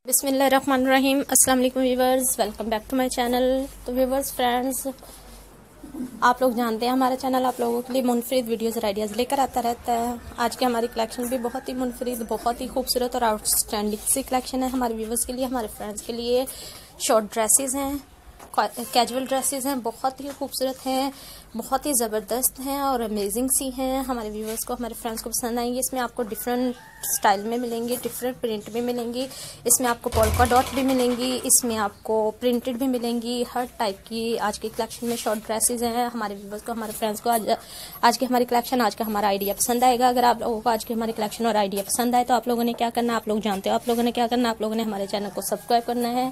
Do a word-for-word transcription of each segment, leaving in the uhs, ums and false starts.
बिस्मिल्लाहिर्रहमानिर्रहीम। अस्सलाम वालेकुम viewers, welcome back to my channel. तो व्यूवर्स फ्रेंड्स, आप लोग जानते हैं हमारा चैनल आप लोगों के लिए मुनफरिद वीडियोस और आइडियाज़ लेकर आता रहता है। आज की हमारी कलेक्शन भी बहुत ही मुनफरिद, बहुत ही खूबसूरत और आउटस्टैंडिंग सी कलेक्शन है हमारे व्यूवर्स के लिए, हमारे फ्रेंड्स के लिए। शॉर्ट ड्रेसेस हैं, कैजुअल ड्रेसेस हैं, बहुत ही खूबसूरत हैं, बहुत ही ज़बरदस्त हैं और अमेजिंग सी हैं। हमारे व्यूवर्स को, हमारे फ्रेंड्स को पसंद आएंगी। इसमें आपको डिफरेंट स्टाइल में मिलेंगी, डिफरेंट प्रिंट में मिलेंगी। इसमें आपको पोल्का डॉट भी मिलेंगी, इसमें आपको प्रिंटेड भी मिलेंगी। हर टाइप की आज की कलेक्शन में शॉर्ट ड्रेसेस हैं। हमारे व्यूवर्स को, हमारे फ्रेंड्स को आज आज की हमारी कलेक्शन, आज का हमारा आइडिया पसंद आएगा। अगर आप लोगों को आज की हमारी कलेक्शन और आइडिया पसंद आए तो आप लोगों ने क्या करना है, आप लोग जानते हो आप लोगों ने क्या करना है, आप लोगों ने हमारे चैनल को सब्सक्राइब करना है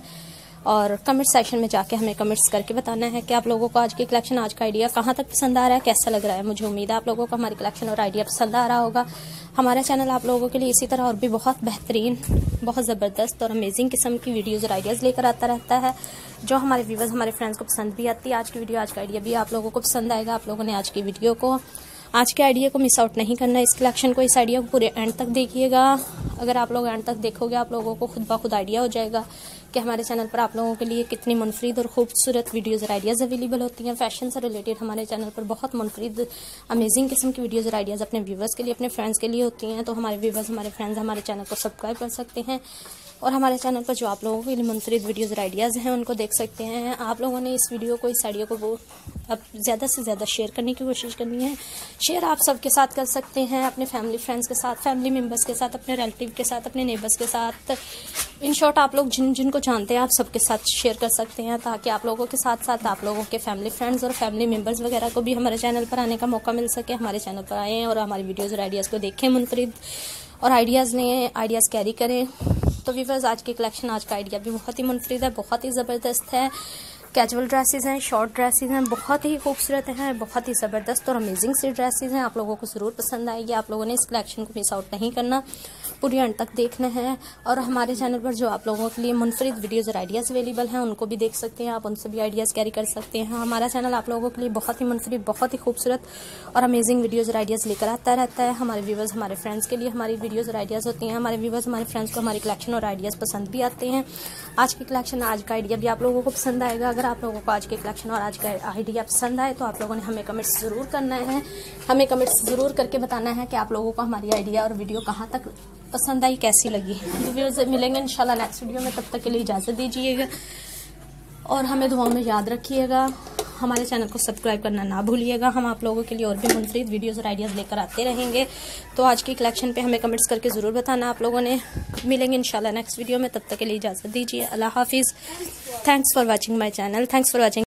और कमेंट सेक्शन में जाके हमें कमेंट्स करके बताना है कि आप लोगों को आज की कलेक्शन, आज का आइडिया कहाँ तक पसंद आ रहा है, कैसा लग रहा है। मुझे उम्मीद है आप लोगों को हमारी कलेक्शन और आइडिया पसंद आ रहा होगा। हमारा चैनल आप लोगों के लिए इसी तरह और भी बहुत बेहतरीन, बहुत ज़बरदस्त और अमेजिंग किस्म की वीडियोज़ और आइडियाज़ लेकर आता रहता है, जो हमारे व्यूवर्स, हमारे फ्रेंड्स को पसंद भी आती है। आज की वीडियो, आज का आइडिया भी आप लोगों को पसंद आएगा। आप लोगों ने आज की वीडियो को, आज के आइडिया को मिस आउट नहीं करना। इस कलेक्शन को, इस आइडिया को पूरे एंड तक देखिएगा। अगर आप लोग एंड तक देखोगे, आप लोगों को खुद ब खुद आइडिया हो जाएगा कि हमारे चैनल पर आप लोगों के लिए कितनी मुनफरिद और खूबसूरत वीडियोज़ और आइडियाज़ अवेलेबल होती हैं। फैशन से रिलेटेड हमारे चैनल पर बहुत मुनफरिद, अमेजिंग किस्म की वीडियोज़ और आइडियाज़ अपने व्यूवर्स के लिए, अपने फ्रेंड्स के लिए होती हैं। तो हमारे व्यूवर्स, हमारे फ्रेंड्स हमारे चैनल को सब्सक्राइब कर सकते हैं और हमारे चैनल पर जो आप लोगों के लिए मुनफरिद वीडियोज़ और आइडियाज़ हैं उनको देख सकते हैं। आप लोगों ने इस वीडियो को, इस आइडिया को वो अब ज़्यादा से ज़्यादा शेयर करने की कोशिश करनी है। शेयर आप सबके साथ कर सकते हैं, अपने फैमिली फ्रेंड्स के साथ, फैमिली मेम्बर्स के साथ, अपने रिलेटिव के साथ, अपने नेबर्स के साथ। इन शॉर्ट आप लोग जिन जिनको जानते हैं आप सबके साथ शेयर कर सकते हैं, ताकि आप लोगों के साथ साथ आप लोगों के फैमिली फ्रेंड्स और फैमिली मेम्बर्स वगैरह को भी हमारे चैनल पर आने का मौका मिल सके। हमारे चैनल पर आएँ और हमारी वीडियोज़ और आइडियाज़ को देखें, मुनफरिद और आइडियाज़ लें, आइडियाज़ कैरी करें। तो व्यूअर्स, आज की कलेक्शन, आज का आइडिया भी बहुत ही मुनफरिद है, बहुत ही ज़बरदस्त है। कैजुअल ड्रेसेस हैं, शॉर्ट ड्रेसेस हैं, बहुत ही खूबसूरत हैं, बहुत ही ज़बरदस्त और अमेजिंग सी ड्रेसेस हैं। आप लोगों को ज़रूर पसंद आएगी। आप लोगों ने इस कलेक्शन को मिस आउट नहीं करना, पूरी अंत तक देखना है। और हमारे चैनल पर जो आप लोगों के लिए मुनफरिद वीडियोज़ और आइडियाज़ अवेलेबल हैं उनको भी देख सकते हैं, आप उनसे भी आइडियाज़ कैरी कर सकते हैं। हमारा चैनल आप लोगों के लिए बहुत ही मुनफरिद, बहुत ही खूबसूरत और अमेजिंग वीडियोज़ और आइडियाज़ लेकर आता रहता है। हमारे व्यूवर्स, हमारे फ्रेंड्स के लिए हमारी वीडियोज़ और आइडियाज़ होती हैं। हमारे व्यूवर्स, हमारे फ्रेंड्स को हमारी कलेक्शन और आइडियाज़ पसंद भी आते हैं। आज की कलेक्शन, आज का आइडिया भी आप लोगों को पसंद आएगा। अगर आप लोगों को आज की कलेक्शन और आज का आइडिया पसंद आए तो आप लोगों ने हमें कमेंट्स ज़रूर करना है, हमें कमेंट्स ज़रूर करके बताना है कि आप लोगों को हमारी आइडिया और वीडियो कहाँ तक पसंद आई, कैसी लगी। तो मिलेंगे इंशाल्लाह नेक्स्ट वीडियो में, तब तक के लिए इजाज़त दीजिएगा और हमें दुआओं में याद रखिएगा। हमारे चैनल को सब्सक्राइब करना ना भूलिएगा। हम आप लोगों के लिए और भी मुनफरिद वीडियोज़ और आइडियाज़ लेकर आते रहेंगे। तो आज की कलेक्शन पे हमें कमेंट्स करके ज़रूर बताना आप लोगों ने। मिलेंगे इंशाल्लाह नेक्स्ट वीडियो में, तब तक के लिए इजाज़त दीजिए। अल्लाह हाफिज़। Thanks for watching my channel. Thanks for watching.